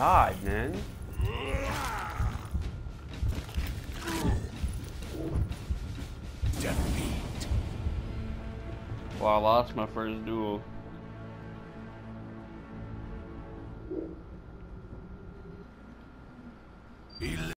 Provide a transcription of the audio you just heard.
God, man. Defeat. Well, I lost my first duel.